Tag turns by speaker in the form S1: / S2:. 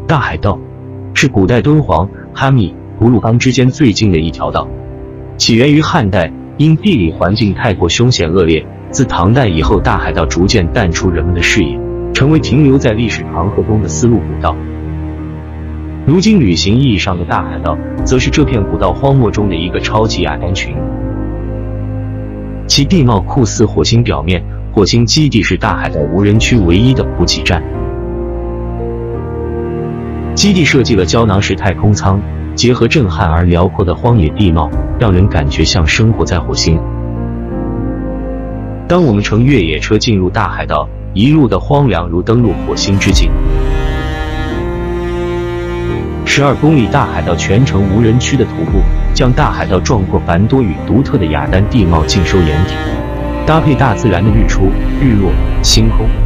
S1: 大海道是古代敦煌、哈密、吐鲁番之间最近的一条道，起源于汉代，因地理环境太过凶险恶劣，自唐代以后，大海道逐渐淡出人们的视野，成为停留在历史长河中的丝路古道。如今旅行意义上的大海道，则是这片古道荒漠中的一个超级亚丹群，其地貌酷似火星表面，火星基地是大海道无人区唯一的补给站。基地设计了胶囊式太空舱，结合震撼而辽阔的荒野地貌，让人感觉像生活在火星。当我们乘越野车进入大海道，一路的荒凉如登陆火星之境。12公里大海道全程无人区的徒步，将大海道壮阔繁多与独特的雅丹地貌尽收眼底，搭配大自然的日出、日落、星空。